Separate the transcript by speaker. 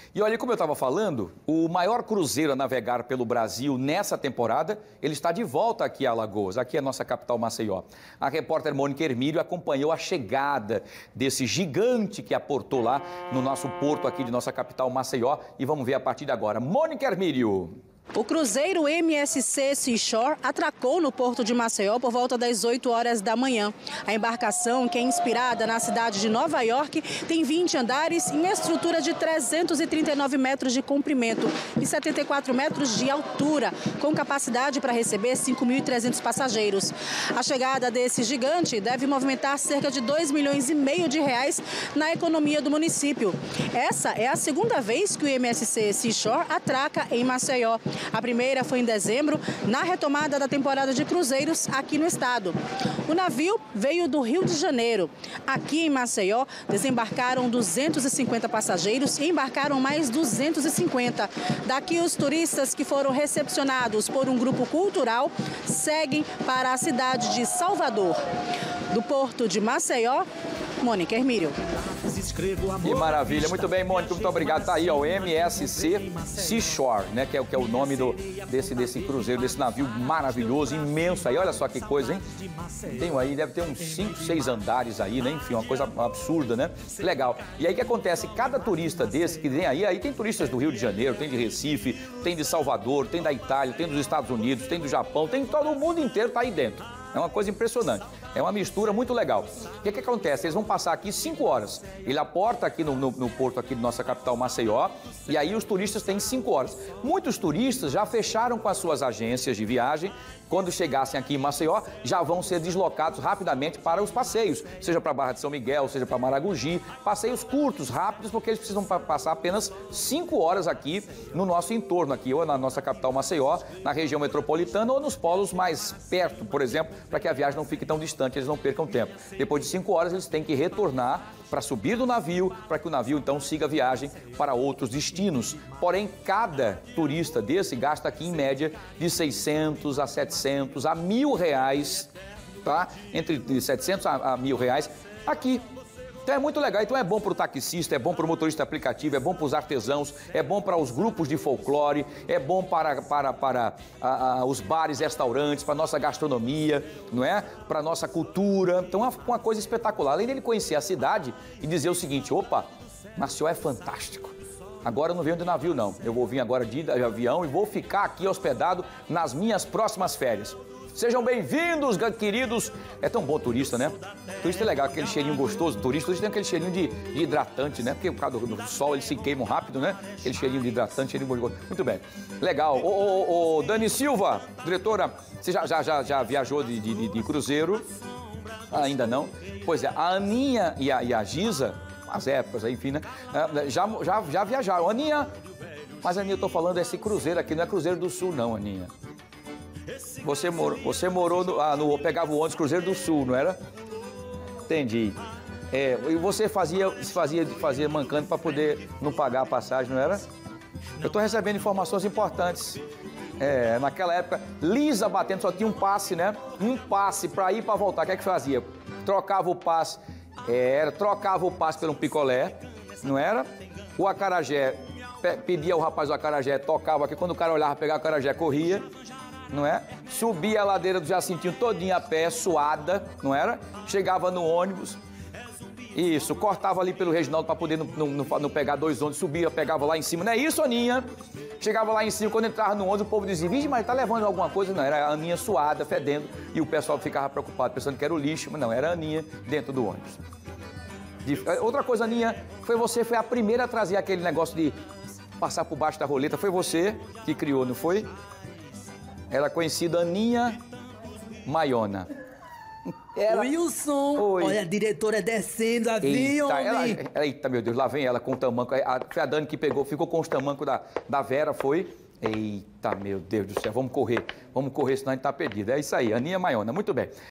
Speaker 1: E olha, como eu estava falando, o maior cruzeiro a navegar pelo Brasil nessa temporada, ele está de volta aqui a Alagoas, aqui é a nossa capital Maceió. A repórter Mônica Hermílio acompanhou a chegada desse gigante que aportou lá no nosso porto aqui de nossa capital Maceió e vamos ver a partir de agora. Mônica Hermílio.
Speaker 2: O cruzeiro MSC Seashore atracou no porto de Maceió por volta das 8 horas da manhã. A embarcação, que é inspirada na cidade de Nova York, tem 20 andares em estrutura de 339 metros de comprimento e 74 metros de altura, com capacidade para receber 5.300 passageiros. A chegada desse gigante deve movimentar cerca de 2,5 milhões de reais na economia do município. Essa é a segunda vez que o MSC Seashore atraca em Maceió. A primeira foi em dezembro, na retomada da temporada de cruzeiros aqui no estado. O navio veio do Rio de Janeiro. Aqui em Maceió, desembarcaram 250 passageiros e embarcaram mais 250. Daqui, os turistas que foram recepcionados por um grupo cultural seguem para a cidade de Salvador. Do porto de Maceió, Mônica Hermílio.
Speaker 1: Que maravilha, muito bem, Mônica, muito obrigado. Tá aí, ó, o MSC Seashore, né, que é o nome desse cruzeiro, desse navio maravilhoso, imenso aí, olha só que coisa, hein? Tem aí, deve ter uns 5, 6 andares aí, né, enfim, uma coisa absurda, né? Legal. E aí o que acontece? Cada turista desse que vem aí tem turistas do Rio de Janeiro, tem de Recife, tem de Salvador, tem da Itália, tem dos Estados Unidos, tem do Japão, tem todo o mundo inteiro tá aí dentro. É uma coisa impressionante. É uma mistura muito legal. O que acontece? Eles vão passar aqui 5 horas. Ele aporta aqui no porto aqui de nossa capital Maceió e aí os turistas têm 5 horas. Muitos turistas já fecharam com as suas agências de viagem. Quando chegassem aqui em Maceió, já vão ser deslocados rapidamente para os passeios, seja para a Barra de São Miguel, seja para Maragogi, passeios curtos, rápidos, porque eles precisam passar apenas 5 horas aqui no nosso entorno, aqui ou na nossa capital Maceió, na região metropolitana ou nos polos mais perto, por exemplo, para que a viagem não fique tão distante, eles não percam tempo. Depois de 5 horas, eles têm que retornar para subir do navio, para que o navio então siga a viagem para outros destinos. Porém, cada turista desse gasta aqui em média de 600 a 700 a R$1.000, tá? Entre 700 a R$1.000 aqui. Então é muito legal, então é bom para o taxista, é bom para o motorista aplicativo, é bom para os artesãos, é bom para os grupos de folclore, é bom para os bares, restaurantes, para a nossa gastronomia, não é? Para a nossa cultura. Então é uma coisa espetacular. Além dele conhecer a cidade e dizer o seguinte, opa, Maceió é fantástico. Agora eu não venho de navio não, eu vou vir agora de avião e vou ficar aqui hospedado nas minhas próximas férias. Sejam bem-vindos, queridos. É tão bom turista, né? Turista é legal, aquele cheirinho gostoso. Turista tem aquele cheirinho de hidratante, né? Porque por causa do sol eles se queimam rápido, né? Aquele cheirinho de hidratante, cheirinho gostoso. Muito bem. Legal. Ô, Dani Silva, diretora, você já viajou de cruzeiro? Ainda não? Pois é, a Aninha e a Giza, as épocas aí, enfim, né? Já viajaram. Aninha, mas Aninha, eu tô falando desse cruzeiro aqui, não é Cruzeiro do Sul, não, Aninha. Você morou pegava o ônibus Cruzeiro do Sul, não era? Entendi. E você fazia mancando para poder não pagar a passagem, não era? Eu estou recebendo informações importantes. Naquela época, lisa batendo, só tinha um passe, né? Um passe para ir e para voltar. O que é que fazia? Trocava o passe. Trocava o passe por um picolé, não era? O acarajé, pedia ao rapaz do acarajé, tocava aqui. Quando o cara olhava, pegava o acarajé, corria. Não é? Subia a ladeira do Jacintinho todinha a pé, suada, não era? Chegava no ônibus, isso, cortava ali pelo Reginaldo para poder não pegar 2 ônibus, subia, pegava lá em cima, não é isso, Aninha? Chegava lá em cima, quando entrava no ônibus, o povo dizia, vixe, mas tá levando alguma coisa? Não, era a Aninha suada, fedendo, e o pessoal ficava preocupado, pensando que era o lixo, mas não, era a Aninha dentro do ônibus. Outra coisa, Aninha, foi a primeira a trazer aquele negócio de passar por baixo da roleta, foi você que criou, não foi? Era conhecida Aninha Maiona.
Speaker 3: Wilson, oi. Olha a diretora descendo, assim, homem.
Speaker 1: Eita, meu Deus, lá vem ela com o tamanco. Foi a Dani que pegou, ficou com os tamancos da Vera, foi? Eita, meu Deus do céu, vamos correr, senão a gente tá perdido. É isso aí, Aninha Maiona, muito bem.